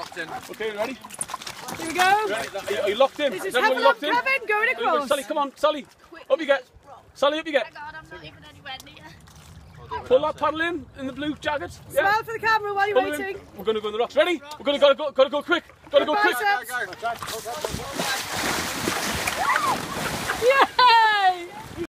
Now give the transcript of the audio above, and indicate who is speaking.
Speaker 1: locked in.
Speaker 2: Okay, ready?
Speaker 3: Here we go.
Speaker 2: Ready? Are you locked in?
Speaker 3: This is
Speaker 2: everybody locked in?
Speaker 3: Kevin going across.
Speaker 2: Sally, come on, Sally. Up you get. Sally, up you get.
Speaker 4: Oh God, I'm not even anywhere near.
Speaker 2: Pull that paddle in the blue jacket. Yeah.
Speaker 3: Smile for the camera while you're waiting.
Speaker 2: We're going to go in the rocks. Ready? We're going to gotta go quick. Gotta go quick.
Speaker 3: Biceps.